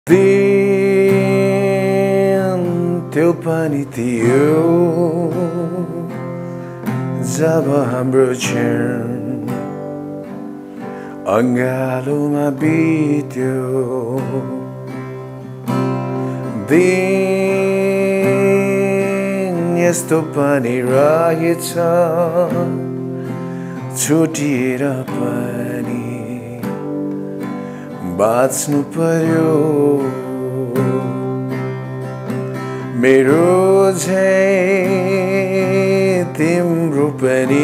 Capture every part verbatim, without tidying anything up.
दिन त्यो पनि थियो जब हाम्रो क्षण अँगालोमा बित्यो दिन यस्तो पनि रहेछ छुटिएर पनि बाँच्नु पर्यो मेरो झै तिम्रो पनि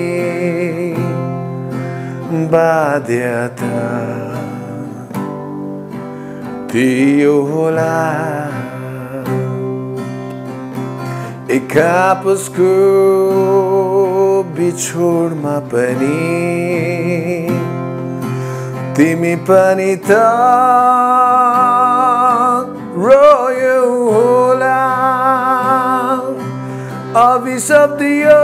बाध्यता थियो होला एक आपसको बिछोडमा पनि तिमी पनि त रोयौ होला अभिशप्दियो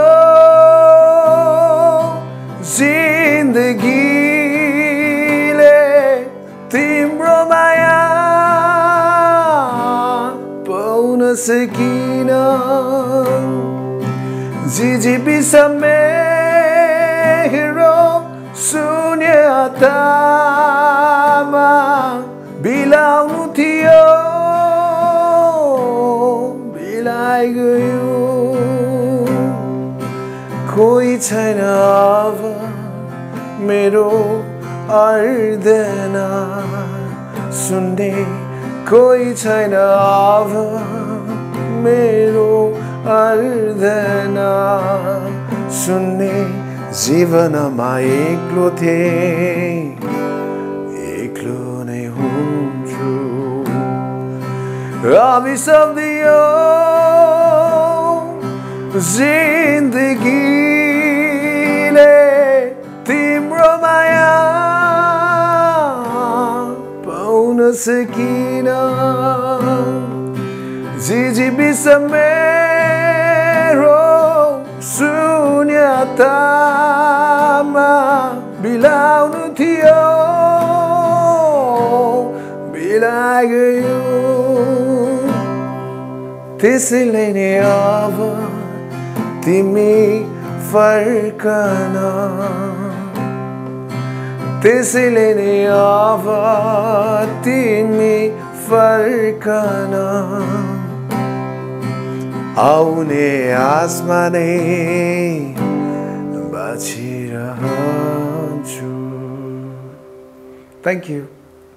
जिन्दगीले तिम्रो माया पाउन सकिन जिजीविसम्मै शून्यतामा बिलाउनु थियो बिलाइ गयो कोही छैन अब मेरो अर्दना सुन्ने कोही छैन अब मेरो अर्दना सुन्ने जीवनमा एक्लो थिए एक्लो नै हुन्छु अभिशप्दियो जिन्दगीले तिम्रो माया पाउन सकिन जिजीविसम्मै शून्यतामा बिलाउनु थियो बिलाइ गयो त्यसैले नै अब तिमी फर्कन त्यसैले नै अब तिमी फर्कन आउने आसमा नै बाँचिरहन्छु थ्याङ्क यू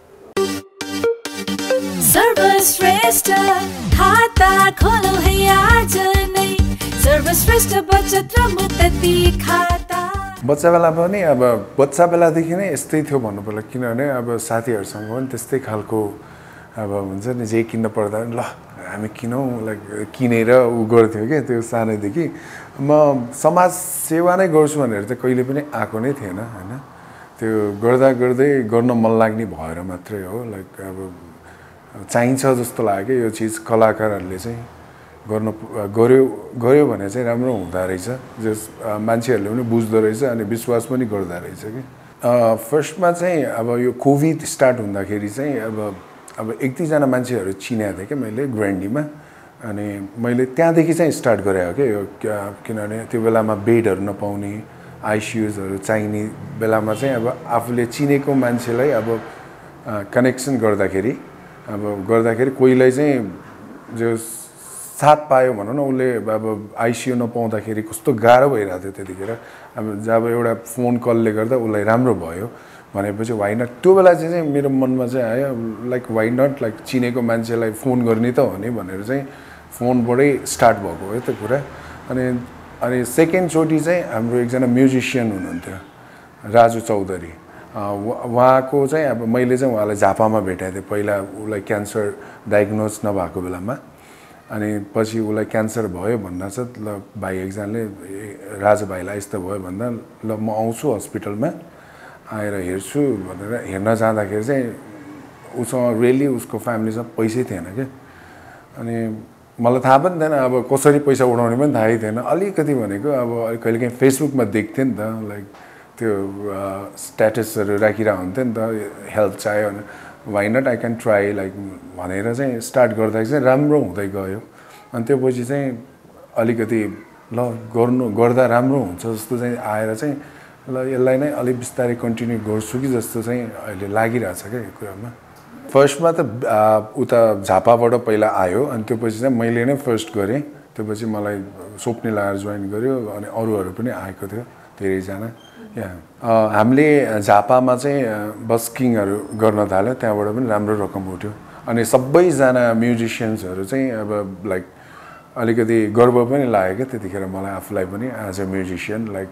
सर्वश्रेष्ठ खाता खोलो है आज नै सर्वश्रेष्ठ बचत र मुक्ति खाता बच्चा बेला पनि अब बच्चा बेलादेखि नै यस्तै थियो भन्नु पर्ला किनभने अब साथीहरूसँग पनि त्यस्तै खालको अब हुन्छ नि जे किन्न पर्दा ल हामी किनौँ लाइक किनेर उ गर्थ्यो क्या त्यो सानैदेखि म समाज सेवा नै गर्छु भनेर चाहिँ कहिले पनि आएको नै थिएन होइन त्यो गर्दा गर्दै गर्न मन लाग्ने भएर मात्रै हो लाइक अब चाहिन्छ जस्तो लाग्यो यो चिज कलाकारहरूले चाहिँ गर्न गर्यो गर्यो भने चाहिँ राम्रो हुँदो रहेछ जस मान्छेहरूले पनि बुझ्दो रहेछ अनि विश्वास पनि गर्दो रहेछ कि फर्स्टमा चाहिँ अब यो कोभिड स्टार्ट हुँदाखेरि चाहिँ अब अब एक दुईजना मान्छेहरू चिनेको थिएँ क्या मैले ग्रान्डीमा अनि मैले त्यहाँदेखि चाहिँ स्टार्ट गरेको क्या यो किनभने त्यो बेलामा बेडहरू नपाउने आइसियुजहरू चाहिने बेलामा चाहिँ अब आफूले चिनेको मान्छेलाई अब कनेक्सन गर्दाखेरि अब गर्दाखेरि कोहीलाई चाहिँ जो साथ पायो भनौँ न उसले अब आइसियु नपाउँदाखेरि कस्तो गाह्रो भइरहेको थियो त्यतिखेर अब जब एउटा फोन कलले गर्दा उसलाई राम्रो भयो भनेपछि वाइ नट त्यो बेला चाहिँ मेरो मनमा चाहिँ आयो लाइक वाइ नट लाइक चिनेको मान्छेलाई फोन गर्ने त हो नि भनेर चाहिँ फोनबाटै स्टार्ट भएको हो त्यो कुरा अनि अनि सेकेन्डचोटि चाहिँ हाम्रो एकजना म्युजिसियन हुनुहुन्थ्यो राजु चौधरी उहाँको चाहिँ अब मैले चाहिँ उहाँलाई झापामा भेटेको थिएँ पहिला उसलाई क्यान्सर डायग्नोज नभएको बेलामा अनि पछि उसलाई क्यान्सर भयो भन्दा चाहिँ ल भाइ एकजनाले राजु भाइलाई यस्तो भयो भन्दा ल म आउँछु हस्पिटलमा आएर हेर्छु भनेर हेर्न जाँदाखेरि चाहिँ उसँग रियली उसको फ्यामिलीसँग पैसै थिएन क्या अनि मलाई थाहा पनि थिएन अब कसरी पैसा उठाउने पनि थाहै थिएन अलिकति भनेको अब कहिलेकाहीँ फेसबुकमा देख्थेँ नि त लाइक त्यो स्ट्याटसहरू राखिरहेको हुन्थ्यो नि त हेल्प चाहियो भने why not I can try like भनेर चाहिँ स्टार्ट गर्दाखेरि चाहिँ राम्रो हुँदै गयो अनि त्यो पछि चाहिँ अलिकति ल गर्नु गर्दा राम्रो हुन्छ जस्तो चाहिँ आएर चाहिँ ल यसलाई नै अलिक बिस्तारै कन्टिन्यू गर्छु कि जस्तो चाहिँ अहिले लागिरहेछ क्या यो कुरामा फर्स्टमा त उता झापाबाट पहिला आयो अनि त्यो पछि चाहिँ मैले नै फर्स्ट गरेँ त्यो पछि मलाई सोप्ने लगाएर जोइन गर्यो अनि अरूहरू पनि आएको थियो धेरैजना या हामीले झापामा चाहिँ बस्किङहरू गर्न थाल्यो त्यहाँबाट पनि राम्रो रकम उठ्यो अनि सबैजना म्युजिसियन्सहरू चाहिँ अब लाइक अलिकति गर्व पनि लाग्यो क्या त्यतिखेर मलाई आफूलाई पनि एज अ म्युजिसियन लाइक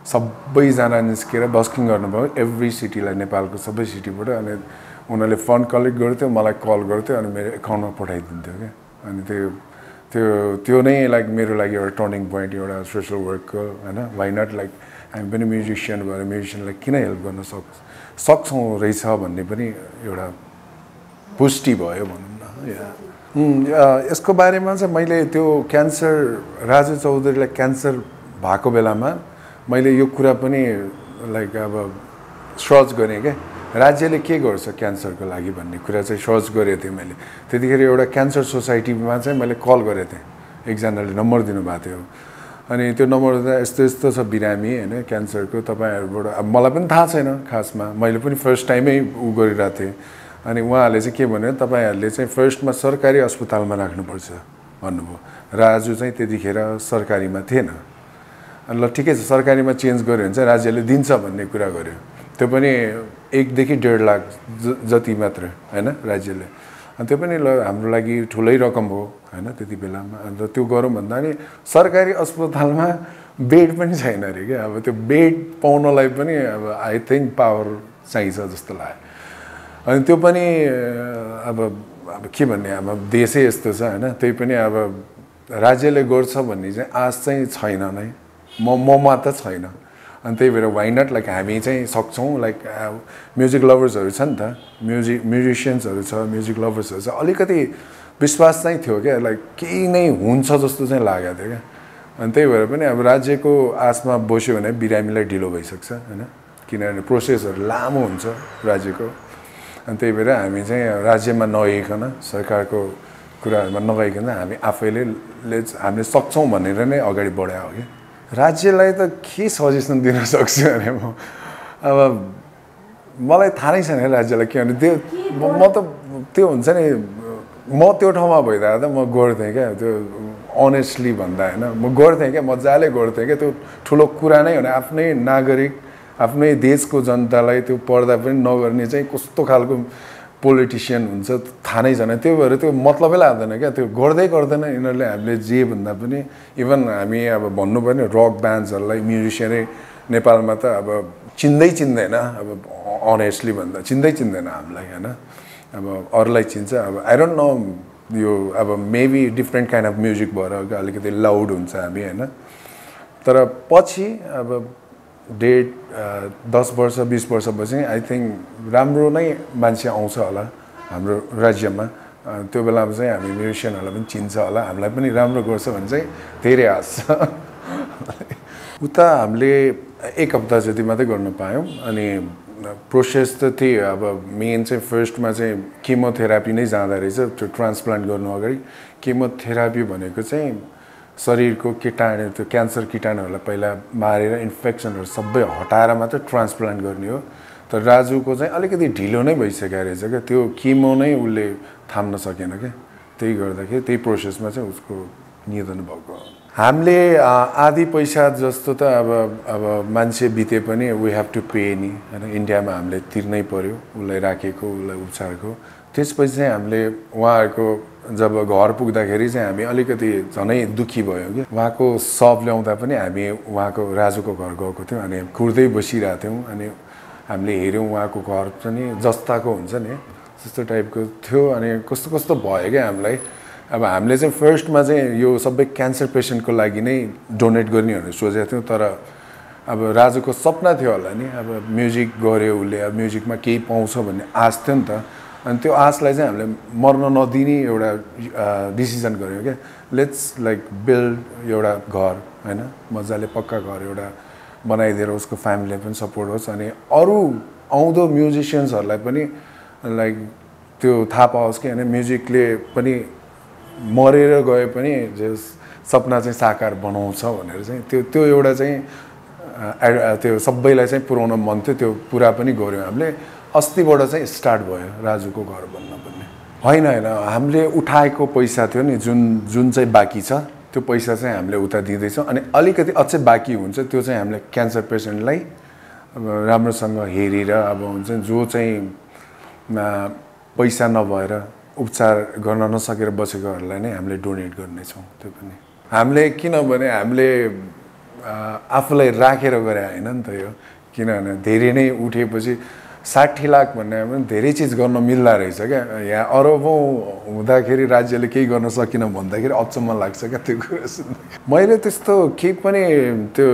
सबैजना निस्केर बस्किङ गर्नुभयो एभ्री सिटीलाई नेपालको सबै सिटीबाट अनि उनीहरूले फन्ड कलेक्ट गर्थ्यो मलाई कल गर्थ्यो अनि मेरो एकाउन्टमा पठाइदिन्थ्यो क्या अनि त्यो त्यो त्यो नै लाइक मेरो लागि एउटा टर्निङ पोइन्ट एउटा सोसल वर्कको होइन वाइ नट लाइक हामी पनि म्युजिसियन भएर म्युजिसियनलाई किन हेल्प गर्न सक् सक्छौँ रहेछ भन्ने पनि एउटा पुष्टि भयो भनौँ न या यसको बारेमा चाहिँ मैले त्यो क्यान्सर राजु चौधरीलाई क्यान्सर भएको बेलामा मैले यो कुरा पनि लाइक अब सर्च गरेँ क्या राज्यले के गर्छ क्यान्सरको लागि भन्ने कुरा चाहिँ सर्च गरेको थिएँ मैले त्यतिखेर एउटा क्यान्सर सोसाइटीमा चाहिँ मैले कल गरेको थिएँ एकजनाले नम्बर दिनुभएको थियो अनि त्यो नम्बर त यस्तो यस्तो छ बिरामी होइन क्यान्सरको तपाईँहरूबाट अब मलाई पनि थाहा छैन खासमा मैले पनि फर्स्ट टाइमै उ गरिरहेको थिएँ अनि उहाँहरूले चाहिँ के भन्यो तपाईँहरूले चाहिँ फर्स्टमा सरकारी अस्पतालमा राख्नुपर्छ भन्नुभयो राजु चाहिँ त्यतिखेर सरकारीमा थिएन अनि ल ठिकै छ सरकारीमा चेन्ज गऱ्यो भने चाहिँ राज्यले दिन्छ भन्ने कुरा गर्यो त्यो पनि एकदेखि डेढ लाख जति मात्र होइन राज्यले अनि त्यो पनि ल हाम्रो लागि ठुलै रकम हो होइन त्यति बेलामा अन्त त्यो गरौँ भन्दा नि सरकारी अस्पतालमा बेड पनि छैन अरे क्या अब त्यो बेड पाउनलाई पनि अब आई थिङ्क पावर चाहिन्छ जस्तो लाग्यो अनि त्यो पनि अब अब के भन्ने अब देशै यस्तो छ होइन त्यही पनि अब राज्यले गर्छ भन्ने चाहिँ आश चाहिँ छैन नै म ममा त छैन अनि त्यही भएर वाइ नट लाइक हामी चाहिँ सक्छौँ लाइक म्युजिक लभर्सहरू छ नि त म्युजिक म्युजिसियन्सहरू छ म्युजिक लभर्सहरू छ अलिकति विश्वास चाहिँ थियो क्या लाइक केही नै हुन्छ जस्तो चाहिँ लागेको थियो क्या अनि त्यही भएर पनि अब राज्यको आशमा बस्यो भने बिरामीलाई ढिलो भइसक्छ होइन किनभने प्रोसेसहरू लामो हुन्छ राज्यको अनि त्यही भएर हामी चाहिँ राज्यमा नगइकन सरकारको कुराहरूमा नगइकन हामी आफैले हामीले सक्छौँ भनेर नै अगाडि बढायो हो कि राज्यलाई त के सजेसन दिन सक्छु भने म अब मलाई थाहा नै छैन राज्यलाई किनभने त्यो म त त्यो हुन्छ नि म त्यो ठाउँमा भइदिएर त म गर्थेँ क्या त्यो अनेस्टली भन्दा होइन म गर्थेँ क्या मजाले गर्थेँ क्या त्यो ठुलो कुरा नै भने आफ्नै नागरिक आफ्नै देशको जनतालाई त्यो पर्दा पनि नगर्ने चाहिँ कस्तो खालको पोलिटिसियन हुन्छ थाहा नै छैन त्यो भएर त्यो मतलबै लाग्दैन क्या त्यो गर्दै गर्दैन यिनीहरूले हामीले जे भन्दा पनि इभन हामी अब भन्नु पर्ने रक ब्यान्ड्सहरूलाई म्युजिसियनै नेपालमा त अब चिन्दै चिन्दैन अब अनेस्टली भन्दा चिन्दै चिन्दैन हामीलाई होइन अब अरूलाई चिन्छ अब आई डोन्ट नो यो अब maybe different kind of music भएर अलिकति लाउड हुन्छ हामी होइन तर पछि अब डेढ दस वर्ष बिस वर्षपछि आई थिङ्क राम्रो नै मान्छे आउँछ होला हाम्रो राज्यमा त्यो बेलामा चाहिँ हामी म्युजिसियनहरूलाई पनि चिन्छ होला हामीलाई पनि राम्रो गर्छ भने चाहिँ धेरै आश छ उता हामीले एक हप्ता जति मात्रै गर्न पायौँ अनि प्रोसेस त थियो अब मेन चाहिँ फर्स्टमा चाहिँ केमोथेरापी नै जाँदो रहेछ त्यो ट्रान्सप्लान्ट गर्नु अगाडि केमोथेरापी भनेको चाहिँ शरीरको कीटाणु त्यो क्यान्सर कीटाणुहरूलाई पहिला मारेर इन्फेक्सनहरू सबै हटाएर मात्रै ट्रान्सप्लान्ट गर्ने हो तर राजुको चाहिँ अलिकति ढिलो नै भइसकेको रहेछ क्या त्यो किमो नै उसले थाम्न सकेन क्या त्यही गर्दाखेरि त्यही प्रोसेसमा चाहिँ उसको निधन भएको हामीले आधी पैसा जस्तो त अब अब मान्छे बिते पनि वी हेभ टु पे नि होइन इन्डियामा हामीले तिर्नै पर्यो उसलाई राखेको उसलाई उपचारको त्यसपछि चाहिँ हामीले उहाँहरूको जब घर पुग्दाखेरि चाहिँ हामी अलिकति झनै दुःखी भयो कि उहाँको शव ल्याउँदा पनि हामी उहाँको राजुको घर गएको थियौँ अनि कुर्दै बसिरहेको थियौँ अनि हामीले हेऱ्यौँ उहाँको घर पनि जस्ताको हुन्छ नि त्यस्तो टाइपको थियो अनि कस्तो कस्तो भयो क्या हामीलाई अब हामीले चाहिँ फर्स्टमा चाहिँ यो सबै क्यान्सर पेसेन्टको लागि नै डोनेट गर्ने भनेर सोचेको थियौँ तर अब राजुको सपना थियो होला नि अब म्युजिक गऱ्यो उसले अब म्युजिकमा केही पाउँछ भन्ने आश थियो नि त अनि त्यो आशलाई चाहिँ हामीले मर्न नदिने एउटा डिसिजन गऱ्यौँ क्या लेट्स लाइक बिल्ड एउटा घर होइन मजाले पक्का घर एउटा बनाइदिएर उसको फ्यामिलीलाई पनि सपोर्ट होस् अनि अरू आउँदो म्युजिसियन्सहरूलाई पनि लाइक त्यो थाहा पाओस् कि होइन म्युजिकले पनि मरेर गए पनि जस सपना चाहिँ साकार बनाउँछ भनेर चाहिँ त्यो त्यो एउटा चाहिँ त्यो सबैलाई चाहिँ पुर्याउन मन थियो त्यो पुरा पनि गऱ्यौँ हामीले अस्तिबाट चाहिँ स्टार्ट भयो राजुको घर बन्न भन्ने होइन होइन हामीले उठाएको पैसा थियो नि जुन जुन चाहिँ बाँकी छ त्यो पैसा चाहिँ हामीले उता दिँदैछौँ अनि अलिकति अझै बाँकी हुन्छ त्यो चाहिँ हामीले क्यान्सर पेसेन्टलाई अब राम्रोसँग हेरेर अब हुन्छ जो चाहिँ पैसा नभएर उपचार गर्न नसकेर बसेकोहरूलाई नै हामीले डोनेट गर्नेछौँ त्यो पनि हामीले किनभने हामीले आफूलाई राखेर गरे होइन नि त यो किनभने धेरै नै उठेपछि साठी लाख भन्ने पनि धेरै चिज गर्न मिल्दा रहेछ क्या यहाँ अरबौँ हुँदाखेरि राज्यले केही गर्न सकिन भन्दाखेरि अचम्म लाग्छ क्या त्यो कुरा सुन्दा मैले त्यस्तो केही पनि त्यो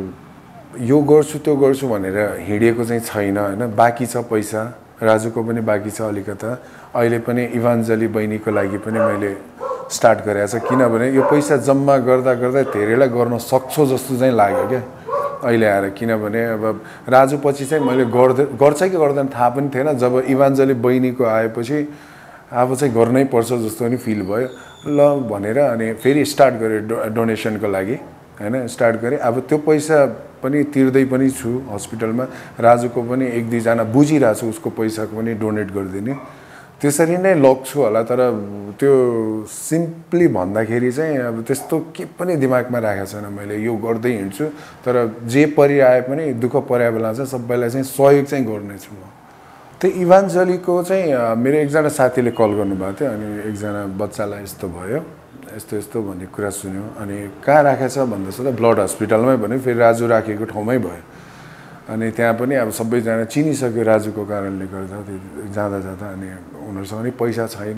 यो गर्छु त्यो गर्छु भनेर हिँडेको चाहिँ छैन होइन बाँकी छ पैसा राजुको पनि बाँकी छ अलिकता अहिले पनि इभान्जली बहिनीको लागि पनि मैले स्टार्ट गरेको छ किनभने यो पैसा जम्मा गर्दा गर्दा धेरैलाई गर्न सक्छौ जस्तो चाहिँ लाग्यो क्या अहिले आएर किनभने अब राजु पछि चाहिँ मैले गर्दै गर्छ कि गर्दैन थाहा पनि थिएन जब इभान्जली बहिनीको आएपछि अब चाहिँ गर्नै पर्छ जस्तो पनि फिल भयो ल भनेर अनि फेरि स्टार्ट गरेँ डो डोनेसनको लागि होइन स्टार्ट गरेँ अब त्यो पैसा पनि तिर्दै पनि छु हस्पिटलमा राजुको पनि एक दुईजना बुझिरहेको छु उसको पैसाको पनि डोनेट गरिदिने त्यसरी नै लग्छु होला तर त्यो सिम्पली भन्दाखेरि चाहिँ अब त्यस्तो के पनि दिमागमा राखेको छैन मैले यो गर्दै हिँड्छु तर जे परिआए पनि दुःख परे बेला चाहिँ सबैलाई चाहिँ सहयोग चाहिँ गर्नेछु म त्यो इभान्जलीको चाहिँ मेरो एकजना साथीले कल गर्नुभएको थियो अनि एकजना बच्चालाई यस्तो भयो यस्तो यस्तो भन्ने कुरा सुन्यो अनि कहाँ राखेको छ भन्दा सोध्दा ब्लड हस्पिटलमै भन्यो फेरि राजु राखेको ठाउँमै भयो अनि त्यहाँ पनि अब सबैजना चिनिसक्यो राजुको कारणले गर्दा जाँदा जाँदा अनि उनीहरूसँग नि पैसा छैन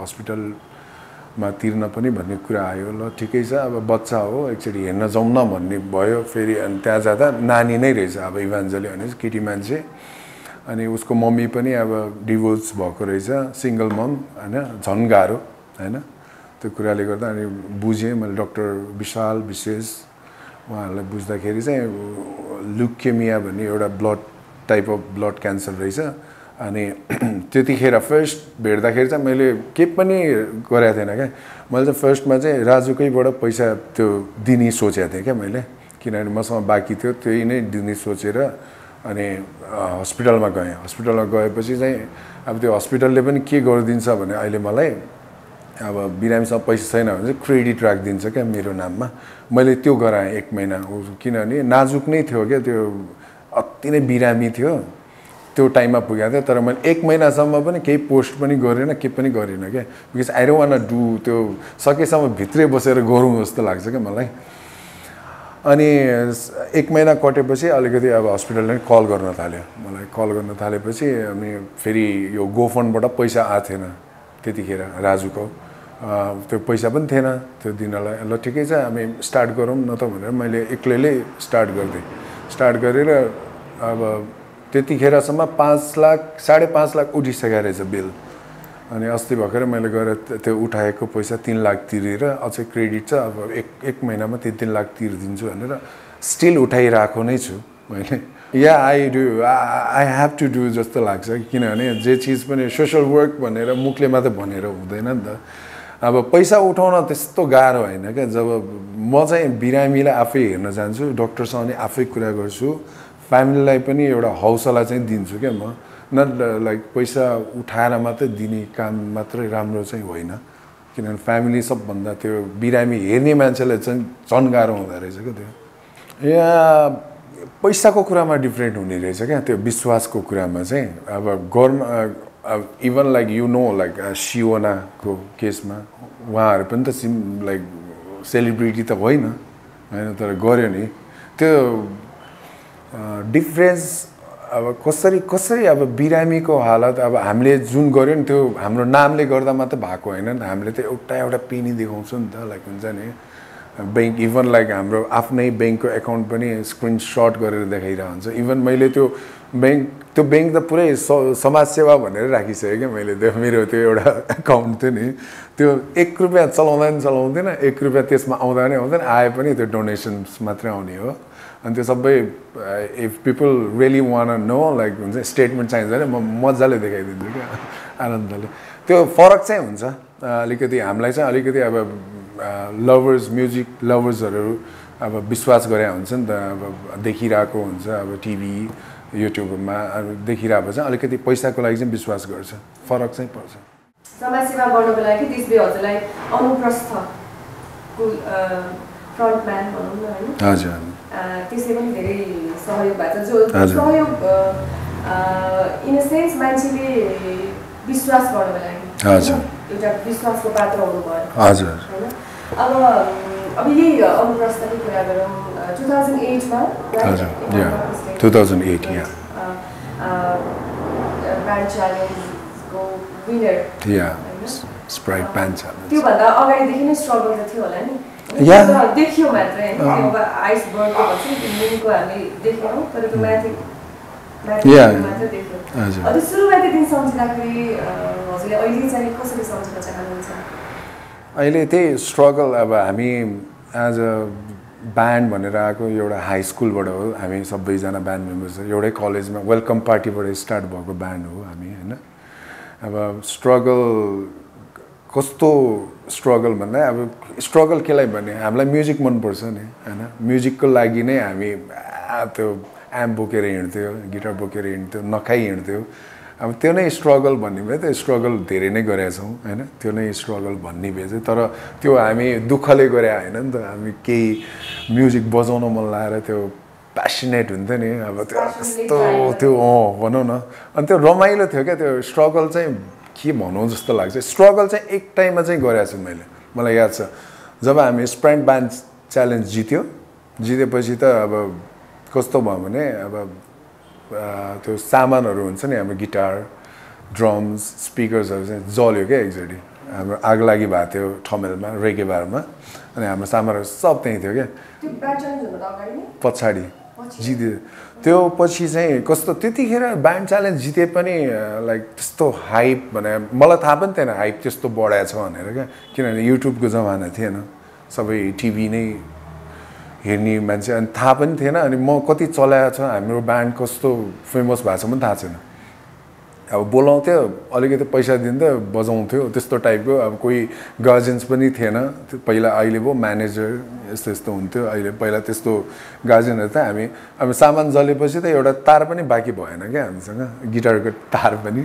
हस्पिटलमा तिर्न पनि भन्ने कुरा आयो ल ठिकै छ अब बच्चा हो एकचोटि हेर्न जाउँ न भन्ने भयो फेरि अनि त्यहाँ जाँदा नानी नै रहेछ अब इभान्जली भने केटी मान्छे अनि उसको मम्मी पनि अब डिभोर्स भएको रहेछ सिङ्गल मम होइन झन् गाह्रो होइन त्यो कुराले गर्दा अनि बुझेँ मैले डाक्टर विशाल विशेष उहाँहरूलाई बुझ्दाखेरि चाहिँ ल्युकेमिया भन्ने एउटा blood type of blood cancer रहेछ अनि त्यतिखेर फर्स्ट भेट्दाखेरि चाहिँ मैले केही पनि गरेको थिएन क्या मैले चाहिँ फर्स्टमा चाहिँ राजुकैबाट पैसा त्यो दिने सोचेको थिएँ क्या मैले किनभने मसँग बाँकी थियो त्यही नै दिने सोचेर अनि हस्पिटलमा गएँ हस्पिटलमा गएपछि चाहिँ अब त्यो हस्पिटलले पनि के गरिदिन्छ भने अहिले मलाई अब बिरामीसँग पैसा छैन भने चाहिँ क्रेडिट राखिदिन्छ क्या मेरो नाममा मैले त्यो गराएँ एक महिना किनभने नाजुक नै थियो क्या त्यो अति नै बिरामी थियो त्यो टाइममा पुगेको थियो तर मैले एक महिनासम्म पनि केही पोस्ट पनि गरेन केही पनि गरिनँ क्या because I don't want to do त्यो सकेसम्म भित्रै बसेर गरौँ जस्तो लाग्छ क्या मलाई अनि एक महिना कटेपछि अलिकति अब हस्पिटलले कल गर्न थाल्यो मलाई कल गर्न थालेपछि अनि फेरि यो गोफन्डबाट पैसा आएको थिएन त्यतिखेर राजुको त्यो पैसा पनि थिएन त्यो दिनलाई ल ठिकै छ हामी स्टार्ट गरौँ न त भनेर मैले एक्लैले स्टार्ट गरिदिएँ स्टार्ट गरेर अब त्यतिखेरसम्म पाँच लाख साढे पाँच लाख उठिसकेको रहेछ बिल अनि अस्ति भर्खर मैले गएर त्यो उठाएको पैसा तिन लाख तिरेर अझै क्रेडिट छ अब एक एक महिनामा तिन तिन लाख तिरिदिन्छु भनेर स्टिल उठाइरहेको नै छु मैले yeah I do I have to do जस्तो लाग्छ किनभने जे चिज पनि सोसल वर्क भनेर मुखले मात्रै भनेर हुँदैन नि त अब पैसा उठाउन त्यस्तो गाह्रो होइन क्या जब म चाहिँ बिरामीलाई आफै हेर्न जान्छु डक्टरसँग नि आफै कुरा गर्छु फ्यामिलीलाई पनि एउटा हौसला चाहिँ दिन्छु क्या म नट लाइक पैसा उठाएर मात्रै दिने काम मात्रै राम्रो चाहिँ होइन किनभने फ्यामिली सबभन्दा त्यो बिरामी हेर्ने मान्छेलाई चाहिँ झन् गाह्रो हुँदो रहेछ क्या त्यो यहाँ पैसाको कुरामा डिफ्रेन्ट हुने रहेछ क्या त्यो विश्वासको कुरामा चाहिँ अब गर्न even like you know like सियोनाको केसमा उहाँहरू पनि त सिम लाइक सेलिब्रिटी त होइन होइन तर गऱ्यो नि त्यो डिफ्रेन्स अब कसरी कसरी अब बिरामीको हालत अब हामीले जुन गऱ्यो नि त्यो हाम्रो नामले गर्दा मात्रै भएको होइन नि त हामीले त एउटा एउटा पेनी देखाउँछौँ नि त लाइक हुन्छ नि ब्याङ्क इभन लाइक हाम्रो आफ्नै ब्याङ्कको एकाउन्ट पनि स्क्रिनसट गरेर देखाइरहेको हुन्छ इभन मैले त्यो ब्याङ्क त्यो ब्याङ्क त पुरै समाजसेवा भनेर राखिसकेँ क्या मैले त्यो मेरो त्यो एउटा एकाउन्ट थियो नि त्यो एक रुपियाँ चलाउँदा पनि चलाउँदैन एक रुपियाँ त्यसमा आउँदा पनि आउँदैन आए पनि त्यो डोनेसन्स मात्रै आउने हो अनि त्यो सबै if people really wanna know like हुन्छ स्टेटमेन्ट चाहिन्छ भने म मजाले देखाइदिन्छु क्या आनन्दले त्यो फरक चाहिँ हुन्छ अलिकति हामीलाई चाहिँ अलिकति अब लभर्स म्युजिक लभर्सहरू अब विश्वास गरे हुन्छ नि त अब देखिरहेको हुन्छ अब टिभी युट्युबमा अब देखिरहेको चाहिँ अलिकति पैसाको लागि चाहिँ विश्वास गर्छ फरक चाहिँ पर्छ समाजसेवा गर्नको लागि त्यसले हजुरलाई अनुप्रस्थको फ्रन्टम्यान भनौँ न होइन हजुर त्यसले पनि धेरै सहयोग भएको छ जो सहयोग इन अ सेन्स मान्छेले विश्वास गर्नको लागि हजुर एउटा विश्वासको पात्र हुनुभयो हजुर होइन अब अब यही अनुप्रस्थकै कुरा गरौँ टु थाउजन्ड एटमा हजुर two thousand eight yeah band च्यालेन्जको winner yeah Sprite band challenge त्योभन्दा अगाडिदेखि नै स्ट्रगल त थियो होला नि या देखियो मात्रै होइन त्यो आइसबर्गको भन्छ नि त्यो मुनको हामी देख्यौँ तर त्यो माथि मात्र देख्यौँ अब सुरुवाती दिन सम्झिँदाखेरि हजुरले अहिले चाहिँ कसरी सम्झिन चाहनुहुन्छ अहिले त्यही स्ट्रगल अब हामी एज अ ब्यान्ड भनेर आएको एउटा हाई स्कुलबाट हो हामी सबैजना ब्यान्ड मेम्बर्स एउटै कलेजमा वेलकम पार्टीबाट स्टार्ट भएको ब्यान्ड हो हामी होइन अब स्ट्रगल कस्तो स्ट्रगल भन्दा अब स्ट्रगल केलाई भने हामीलाई म्युजिक मनपर्छ नि होइन म्युजिकको लागि नै हामी त्यो एम्प बोकेर हिँड्थ्यो गिटार बोकेर हिँड्थ्यो नखाइ हिँड्थ्यो अब त्यो नै स्ट्रगल भन्ने भए त स्ट्रगल धेरै नै गरेका छौँ होइन त्यो नै स्ट्रगल भन्ने भए चाहिँ तर त्यो हामी दुःखले गरे होइन नि त हामी केही म्युजिक बजाउन मन लागेर त्यो प्यासनेट हुन्थ्यो नि अब त्यो यस्तो त्यो अँ भनौँ न अनि त्यो रमाइलो थियो क्या त्यो स्ट्रगल चाहिँ के भनौँ जस्तो लाग्छ स्ट्रगल चाहिँ एक टाइममा चाहिँ गरेको छु मैले मलाई याद छ जब हामी स्प्राइट ब्यान्ड च्यालेन्ज जित्यो जितेपछि त अब कस्तो भयो भने अब त्यो सामानहरू हुन्छ नि हाम्रो गिटार ड्रम्स स्पिकर्सहरू चाहिँ जल्यो क्या एकचोटि हाम्रो आग लागि भएको थियो ठमेलमा रेगे बारमा अनि हाम्रो सामानहरू सब त्यहीँ थियो क्या पछाडि जित्यो त्यो पछि चाहिँ कस्तो त्यतिखेर ब्यान्ड च्यालेन्ज जिते पनि लाइक त्यस्तो हाइप भने मलाई थाहा पनि थिएन हाइप त्यस्तो बढाएको छ भनेर क्या किनभने युट्युबको जमाना थिएन सबै टिभी नै हेर्ने मान्छे अनि थाहा पनि थिएन अनि म कति चलाएको छ हाम्रो ब्यान्ड कस्तो फेमस भएको छ पनि थाहा छैन अब बोलाउँथ्यो अलिकति पैसा दिन्थ्यो बजाउँथ्यो त्यस्तो टाइपको अब कोही गार्जेन्स पनि थिएन पहिला अहिले पो म्यानेजर यस्तो यस्तो हुन्थ्यो अहिले पहिला त्यस्तो गार्जेनहरू त हामी अब सामान जलेपछि त एउटा तार पनि बाँकी भएन क्या हामीसँग गिटारको तार पनि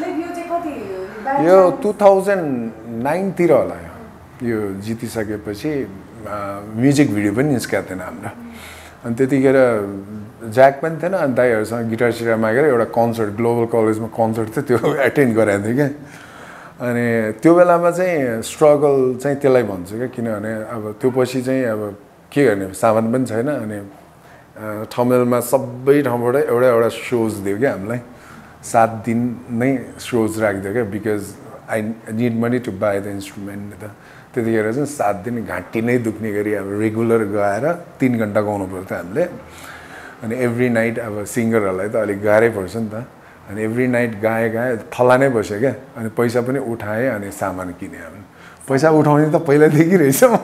यो टु थाउजन्ड नाइनतिर होला यो जितिसकेपछि म्युजिक भिडियो पनि निस्केको थिएन हाम्रो अनि त्यतिखेर ज्याक पनि थिएन अनि दाइहरूसँग गिटार सिटार मागेर एउटा कन्सर्ट ग्लोबल कलेजमा कन्सर्ट थियो त्यो एटेन्ड गराएको थिएँ क्या अनि त्यो बेलामा चाहिँ स्ट्रगल चाहिँ त्यसलाई भन्छु क्या किनभने अब त्यो पछि चाहिँ अब के गर्ने सामान पनि छैन अनि ठमेलमा सबै ठाउँबाट एउटा एउटा सोज दियो क्या हामीलाई सात दिन नै सोज राखिदियो क्या because I need money to buy the instrument त त्यतिखेर चाहिँ सात दिन घाँटी नै दुख्ने गरी अब रेगुलर गएर तिन घन्टा गाउनु पर्थ्यो हामीले अनि एभ्री नाइट अब सिङ्गरहरूलाई त अलिक गाह्रै पर्छ नि त अनि एभ्री नाइट गाएँ गाएँ थला नै बस्यो क्या अनि पैसा पनि उठाएँ अनि सामान किनेँ हामी पैसा उठाउने त पहिलादेखि रहेछ म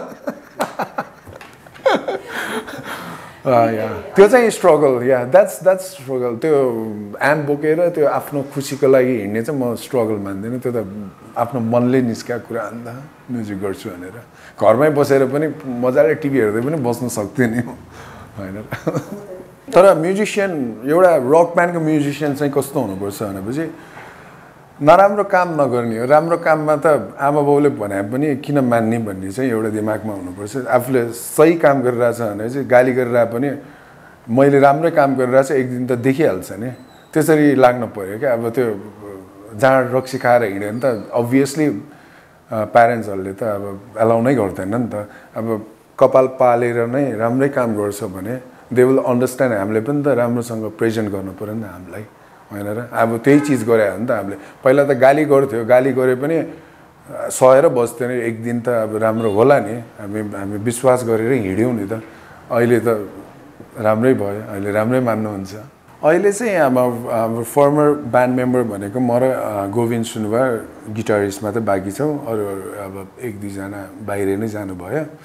या त्यो चाहिँ struggle yeah that's that's struggle त्यो एम बोकेर त्यो आफ्नो खुसीको लागि हिँड्ने चाहिँ म स्ट्रगल मान्दिनँ त्यो त आफ्नो मनले निस्केको कुरा अन्त म्युजिक गर्छु भनेर घरमै बसेर पनि मजाले टिभी हेर्दै पनि बस्न सक्थेँ नि होइन तर म्युजिसियन एउटा रक ब्यान्डको म्युजिसियन चाहिँ कस्तो हुनुपर्छ भनेपछि नराम्रो काम नगर्ने हो राम्रो काममा त आमा बाउले भने पनि किन मान्ने भन्ने चाहिँ एउटा दिमागमा हुनुपर्छ आफूले सही काम गरिरहेछ भने चाहिँ गाली गरिरहे पनि मैले राम्रै काम गरिरहेछ एक दिन त देखिहाल्छ नि त्यसरी लाग्नु पऱ्यो क्या अब त्यो जाँड रक्सी खाएर हिँड्यो भने त अभियसली प्यारेन्ट्सहरूले त अब एलाउ नै गर्दैन नि त अब कपाल पालेर नै राम्रै काम गर्छ भने दे विल अन्डरस्ट्यान्ड हामीले पनि त राम्रोसँग प्रेजेन्ट गर्नु पऱ्यो नि त हामीलाई होइन र अब त्यही चिज गरे हो नि त हामीले पहिला त गाली गर्थ्यो गाली गरे पनि सहेर बस्थ्यो नि एक दिन त अब राम्रो होला नि हामी हामी विश्वास गरेर हिँड्यौँ नि त अहिले त राम्रै भयो अहिले राम्रै मान्नुहुन्छ अहिले चाहिँ अब हाम्रो फर्मर ब्यान्ड मेम्बर भनेको म र गोविन्द सुनवार गिटारिस्ट मात्रै बाँकी छौँ अरू अरू अब एक दुईजना बाहिर नै जानुभयो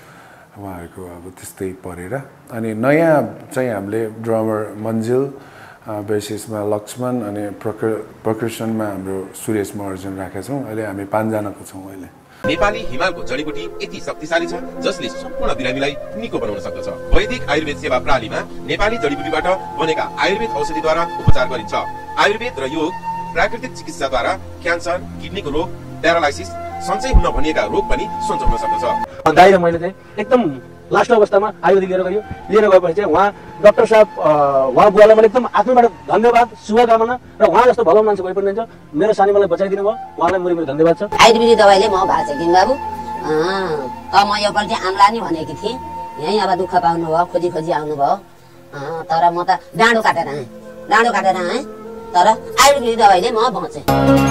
उहाँहरूको अब त्यस्तै परेर अनि नयाँ चाहिँ हामीले ड्रमर मन्जिल बेसिसमा लक्ष्मण अनि प्रकर पर्कसनमा हाम्रो सुरेश महर्जन राखेका छौँ अहिले हामी पाँचजनाको छौँ अहिले नेपाली हिमालको जडीबुटी यति शक्तिशाली छ जसले सम्पूर्ण बिरामीलाई निको बनाउन सक्दछ वैदिक आयुर्वेद सेवा प्रणालीमा नेपाली जडीबुटीबाट बनेका आयुर्वेद औषधिद्वारा उपचार गरिन्छ आयुर्वेद र योग प्राकृतिक चिकित्साद्वारा क्यान्सर किडनीको रोग प्यारालाइसिस सञ्चय हुन भनिएका रोग पनि सञ्चय हुन सक्दछ दाइ र मैले चाहिँ एकदम लास्ट अवस्थामा आयुर्वेदिक लिएर गयो लिएर गएपछि चाहिँ उहाँ डाक्टर साहब उहाँ बुवालाई मैले एकदम आत्माबाट धन्यवाद शुभकामना र उहाँ जस्तो भलो मान्छे कोही पनि रहन्छ मेरो सानी मलाई बचाइदिनु भयो उहाँलाई मेरो मेरो धन्यवाद छ आयुर्वेदिक दबाईले म भएको छ किन बाबु त म यो पल्ट आम्ला नि भनेकी थिएँ यहीँ अब दुःख पाउनु भयो खोजी खोजी आउनु भयो तर म त डाँडो काटेर आएँ डाँडो काटेर आएँ तर आयुर्वेदिक दबाईले म बचेँ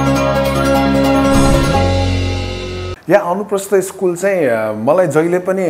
यहाँ अनुप्रस्थ स्कुल चाहिँ मलाई जहिले पनि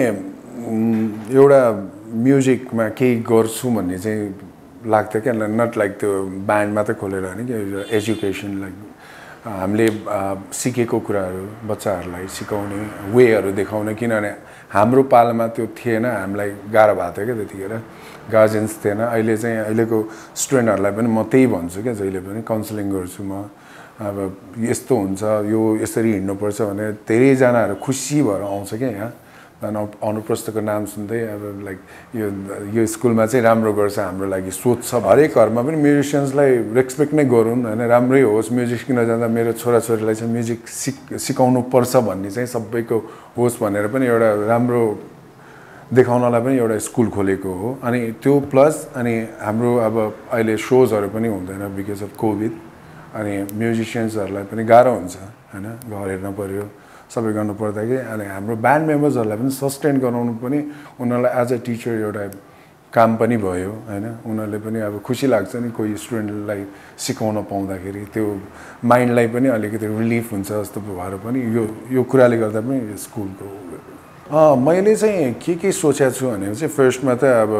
एउटा म्युजिकमा केही गर्छु भन्ने चाहिँ लाग्थ्यो क्या नट लाइक त्यो ब्यान्ड मात्रै खोलेर होइन कि एजुकेसन लाइक हामीले सिकेको कुराहरू बच्चाहरूलाई सिकाउने वेहरू देखाउने किनभने हाम्रो पालामा त्यो थिएन हामीलाई गाह्रो भएको थियो क्या त्यतिखेर गार्जेन्स थिएन अहिले चाहिँ अहिलेको स्टुडेन्टहरूलाई पनि म त्यही भन्छु क्या जहिले पनि काउन्सिलिङ गर्छु म अब यस्तो हुन्छ यो यसरी हिँड्नुपर्छ भने धेरैजनाहरू खुसी भएर आउँछ क्या यहाँ अनुप्रस्थको नाम सुन्दै अब लाइक यो यो स्कुलमा चाहिँ राम्रो गर्छ हाम्रो लागि सोच छ हरेक घरमा पनि म्युजिसियन्सलाई रेस्पेक्ट नै गरौँ होइन राम्रै होस् म्युजिक सिक्न जाँदा मेरो छोराछोरीलाई चाहिँ म्युजिक सिक सिकाउनु पर्छ भन्ने चाहिँ सबैको होस् भनेर पनि एउटा राम्रो देखाउनलाई पनि एउटा स्कुल खोलेको हो अनि त्यो प्लस अनि हाम्रो अब अहिले सोजहरू पनि हुँदैन बिकज अफ कोभिड अनि म्युजिसियन्सहरूलाई पनि गाह्रो हुन्छ होइन घर हेर्न पऱ्यो सबै गर्नु पर्दाखेरि अनि हाम्रो ब्यान्ड मेम्बर्सहरूलाई पनि सस्टेन गराउनु पनि उनीहरूलाई एज अ टिचर एउटा काम पनि भयो होइन उनीहरूले पनि अब खुसी लाग्छ नि कोही स्टुडेन्टलाई सिकाउन पाउँदाखेरि त्यो माइन्डलाई पनि अलिकति रिलिफ हुन्छ जस्तो भएर पनि यो यो कुराले गर्दा पनि स्कुलको मैले चाहिँ के के सोचेको छु भने चाहिँ फर्स्टमा त अब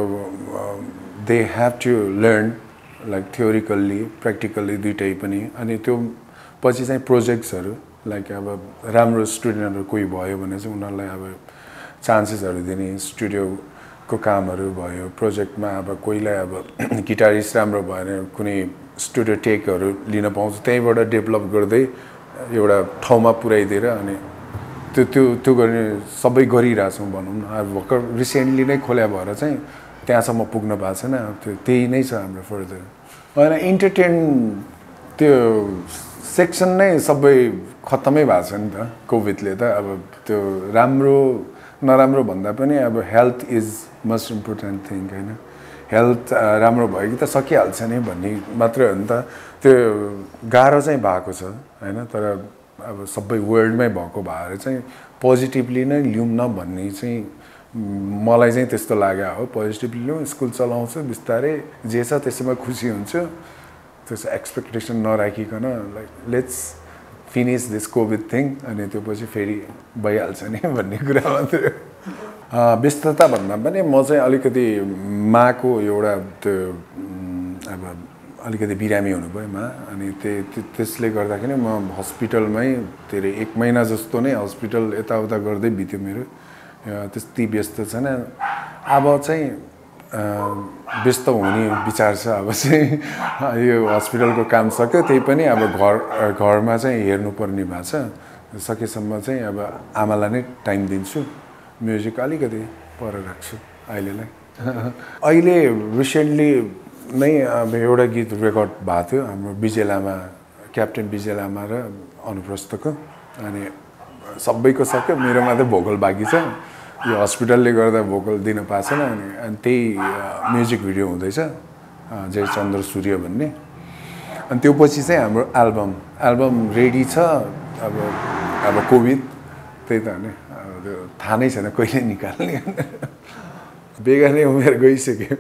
they have to learn like theoretically practically दुइटै पनि अनि त्यो पछि चाहिँ प्रोजेक्ट्सहरू लाइक अब राम्रो स्टुडेन्टहरू कोही भयो भने चाहिँ उनीहरूलाई अब चान्सेसहरू दिने स्टुडियोको कामहरू भयो प्रोजेक्टमा अब कोहीलाई अब गिटारिस्ट राम्रो भयो भने कुनै स्टुडियो टेकहरू लिन पाउँछ त्यहीँबाट डेभलप गर्दै एउटा ठाउँमा पुर्याइदिएर अनि त्यो त्यो त्यो गर्ने सबै गरिरहेछौँ भनौँ न अब भर्खर रिसेन्टली नै खोल्या भएर चाहिँ त्यहाँसम्म पुग्न भएको छैन त्यो त्यही नै छ हाम्रो फर्दर होइन इन्टरटेन त्यो सेक्सन नै सबै खत्तमै भएको छ नि त कोभिडले त अब त्यो राम्रो नराम्रो भन्दा पनि अब health is most important thing होइन हेल्थ राम्रो भयो कि त सकिहाल्छ नि भन्ने मात्रै हो नि त त्यो गाह्रो चाहिँ भएको छ होइन तर अब सबै वर्ल्डमै भएको भएर चाहिँ पोजिटिभली नै लिउँ न भन्ने चाहिँ मलाई चाहिँ त्यस्तो लाग्यो हो पोजिटिभली लिउँ स्कुल चलाउँछु बिस्तारै जे छ त्यसैमा खुसी हुन्छु त्यस्तो एक्सपेक्टेसन नराखिकन like let's finish this COVID thing अनि त्यो पछि फेरि भइहाल्छ नि भन्ने कुरा मात्रै व्यस्तता भन्दा पनि म चाहिँ अलिकति माको एउटा त्यो अब अलिकति बिरामी हुनुभयो मा अनि त्यो त्यसले गर्दाखेरि म हस्पिटलमै धेरै एक महिना जस्तो नै हस्पिटल यताउता गर्दै बित्यो मेरो त्यति व्यस्त छैन अब चाहिँ व्यस्त हुने विचार छ अब चाहिँ यो हस्पिटलको काम सक्यो त्यही पनि अब घर घरमा चाहिँ हेर्नुपर्ने भएको छ सकेसम्म चाहिँ अब आमालाई नै टाइम दिन्छु म्युजिक अलिकति पर राख्छु अहिलेलाई अहिले रिसेन्टली नै अब एउटा गीत रेकर्ड भएको थियो हाम्रो विजय लामा क्याप्टेन विजय लामा र अनुप्रस्थको अनि सबैको सक्यो मेरो मात्रै भोकल बाँकी छ यो हस्पिटलले गर्दा भोकल दिन पाएको छैन अनि अनि त्यही म्युजिक भिडियो हुँदैछ जय चन्द्र सूर्य भन्ने अनि त्यो पछि चाहिँ हाम्रो एल्बम एल्बम रेडी छ अब अब कोभिड त्यही त होइन अब त्यो थाहा नै छैन कहिले निकाल्ने बेगानै उमेर गइसक्यो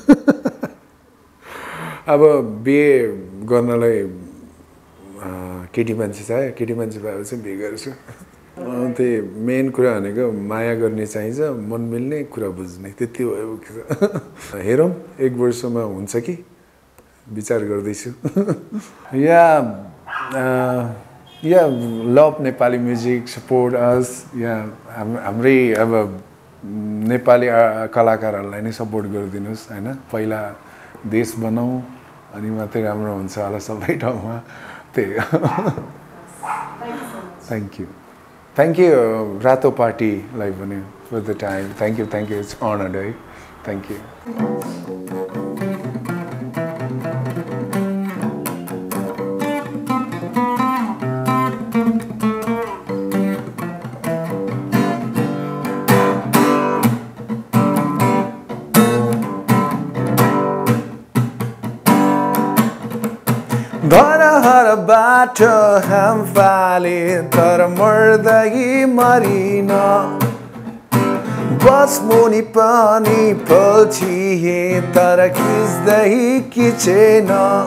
अब बिहे गर्नलाई केटी मान्छे चाहियो केटी मान्छे भएर चाहिँ बिहे गर्छु त्यही मेन कुरा भनेको माया गर्ने चाहिन्छ मन मिल्ने कुरा बुझ्ने त्यति भयो हेरौँ एक वर्षमा हुन्छ कि विचार गर्दैछु yeah yeah love Nepali music support us yeah हाम हाम्रै अब नेपाली कलाकारहरूलाई नै सपोर्ट गरिदिनुहोस् हैन पहिला देश बनाऊ अनि मात्रै राम्रो हुन्छ होला सबै ठाउँमा त्यही थ्याङ्क यू थ्याङ्क यू रातोपाटीलाई पनि for the time thank you thank you it's honoured है थ्याङ्क यू धरहरबाट हाम फाले तर मर्दै मरिन बस मुनि पनि पल्छिए तर खिच्दै खिचेन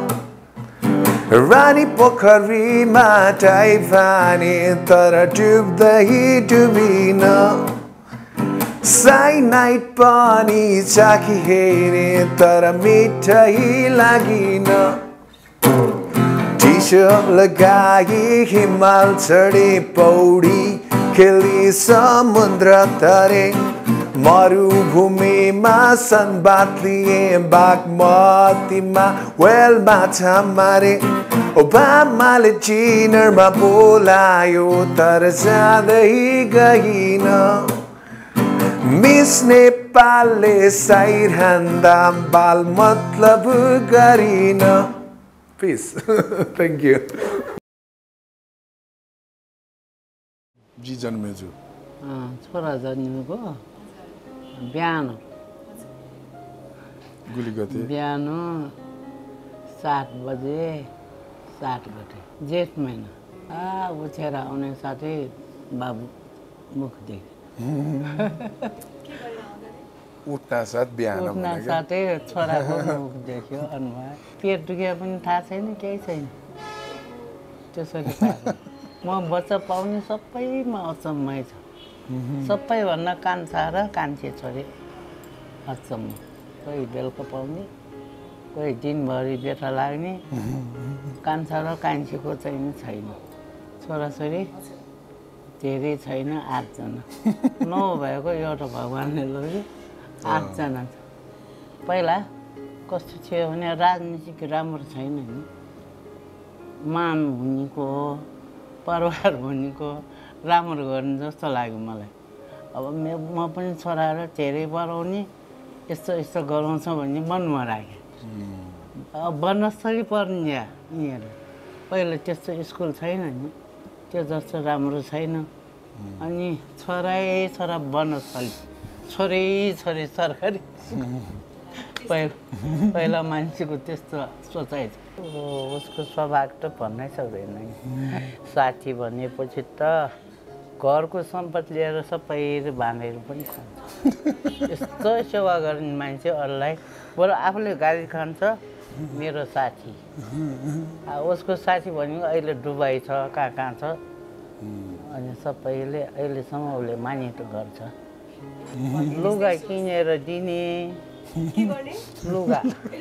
रानी पोखरीमा टाइफाने तर डुब्दै डुबिन साइनाइट पनि चाखी हेरे तर मिठै लागिन टी-शर्ट लगाई हिमाल चढे पौडी खेली समुद्र तरे मरुभूमिमा सनबात लिए बागमतीमा वेल माछा मारे ओबामाले चिनरमा बोलायो तर जाँदै गइन मिस नेपालले साइर हान्दा बाल मतलब गरिन Peace. Thank you. जी जन्मेजु छोरा जन्मेको बिहान गुली गते बिहान सात बजे सात गते जेठ महिना आ उठेर आउने साथै बाबु मुख देख्यो उठ्ना साथ बिहान उठ्ना साथै छोराको मुख देख्यो अनुहार पेट दुखे पनि थाहा छैन केही छैन त्यसरी म बच्चा पाउने सबैमा अचम्मै छ सबैभन्दा कान्छा र कान्छे छोरी अचम्म कोही बेलुका पाउने कोही दिनभरि बेथा लाग्ने कान्छा र कान्छीको चाहिँ छैन छोराछोरी धेरै छैन आठजना नौ भएको एउटा भगवान्ले लग्यो आठजना छ पहिला कस्तो थियो भने राजनीतिक राम्रो छैन नि मान हुनेको परिवार हुनेको राम्रो गर्ने जस्तो लाग्यो मलाई अब म पनि छोरा र धेरै पढाउने यस्तो यस्तो गराउँछ भन्ने मनमा राखेँ अब बनस्थली पढ्ने यिनीहरू पहिला त्यस्तो स्कुल छैन नि त्यो जस्तो राम्रो छैन अनि छोरै छोरा बनस्थली छोरी छोरी सरकारी पहिला पहिला मान्छेको त्यस्तो सोचाइ छ उसको स्वभाव त भन्नै सक्दैन साथी भनेपछि त घरको सम्पत्ति लिएर सबैले बाँधेर पनि खान्छ यस्तो सेवा गर्ने मान्छे अरूलाई बरु आफूले गाली खान्छ मेरो साथी उसको साथी भनेको अहिले डुबाई छ कहाँ कहाँ छ अनि सबैले अहिलेसम्म उसले मानित गर्छ लुगा किनेर दिने लुगा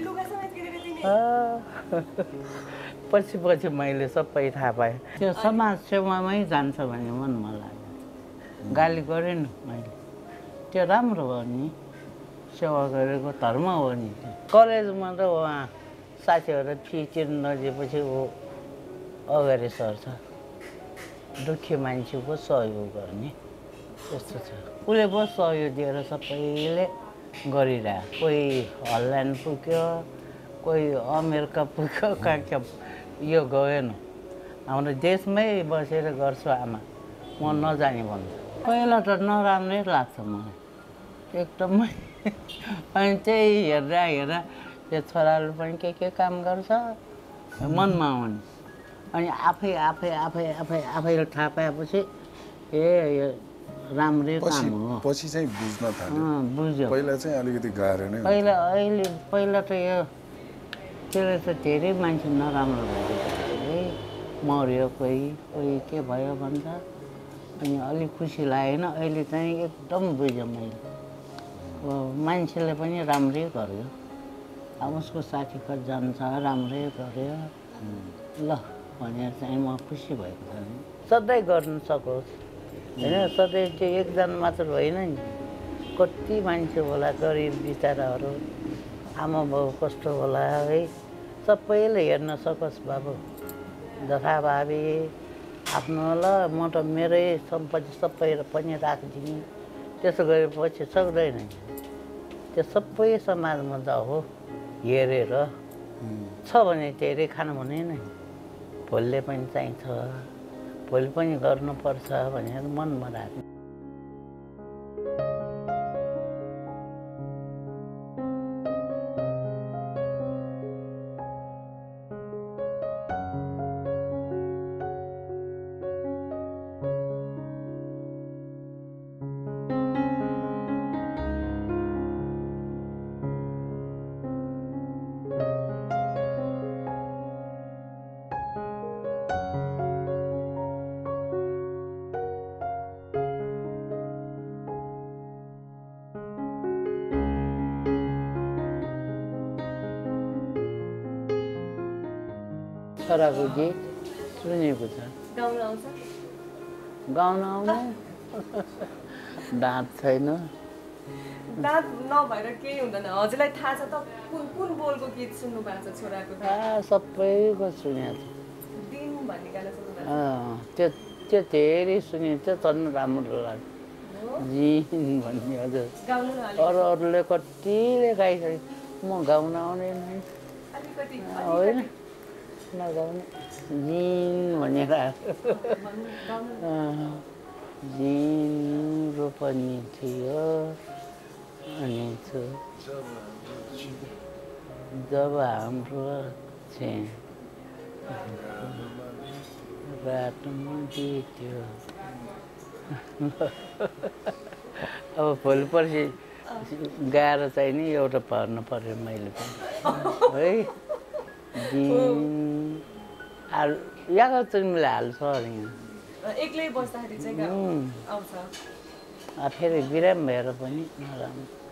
पछि पछि मैले सबै थाहा पाएँ त्यो समाज सेवामै जान्छ भन्ने मनमा लाग्यो गाली गरेन मैले त्यो राम्रो हो नि सेवा गरेको धर्म हो नि कलेजमा त उहाँ साथीहरू फी तिर्न नदिएपछि ऊ अगाडि सर्छ दुःखी मान्छेको सहयोग गर्ने त्यस्तो छ उसले बहुत सहयोग दिएर सबैले गरिरह्यो कोही हल्यान्ड पुग्यो कोही अमेरिका पुग्यो कहाँ कहाँ यो गएन हाम्रो देशमै बसेर गर्छु आमा म नजाने भन्छु पहिला त नराम्रै लाग्छ मलाई एकदमै अनि त्यही हेर्दा हेर्दा त्यो छोराले पनि के के काम गर्छ मनमा आउने अनि आफै आफै आफै आफै आफैले थाहा पाएपछि ए यो राम्रै काम हो पछि चाहिँ बुझ्न थाल्यो बुझ्यो पहिला चाहिँ अलिकति गाह्रो नै पहिला अहिले पहिला त यो त्यसले त धेरै मान्छे नराम्रो भयो है मर्यो कोही कोही के भयो भन्छ अनि अलिक खुसी लागेन अहिले चाहिँ एकदम बुझ्यो मैले मान्छेले पनि राम्रै गर्यो अब उसको साथी कति जान्छ राम्रै गर्यो ल भनेर चाहिँ म खुसी भएको छ सधैँ गर्नु सकोस् होइन सधैँ त्यो एकजना मात्र होइन नि कति मान्छे होला गरिब बिचराहरू आमा बाउ कस्तो होला है सबैले हेर्न सकोस् बाबु जथाभावी आफ्नो ल म त मेरै सम्पत्ति सबै पनि राखिदिने त्यसो गरेपछि सक्दैन त्यो सबै समाजमा त हो हेरेर छ भने धेरै खानु भने नै भोलिले पनि चाहिन्छ भोलि पनि गर्नुपर्छ भनेर मनमा राख्नु छोराको गीत सुनेको छ गाउन आउँछ गाउन आउने दाँत छैन दाँत नभएर केही हुँदैन हजुरलाई थाहा छ त कुन कुन बोलको गीत सुन्नु भएको छ छोराको सबैको सुनेको छ दिन भन्ने गाना सुन्नु भएको त्यो त्यो धेरै सुनेको थियो झन् राम्रो लाग्यो जिन भन्ने हजुर अरू अरूले कतिले गाइसक्यो म गाउन आउँदैन होइन नगाउने जिन भनेर जिन रोपनी थियो अनि जब हाम्रो बाटोमा बित्यो अब भोलि पर्सि गाएर चाहिँ नि एउटा भर्नु पर्यो मैले पनि है दिन यहाँ तिमीले हाल्छ अरे एक्लै बस्दाखेरि चाहिँ आउँछ फेरि बिराम भएर पनि नराम्रो